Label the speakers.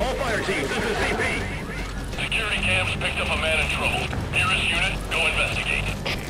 Speaker 1: All fire teams, this is CP.
Speaker 2: Security cams picked up a man in trouble. Nearest unit, go investigate.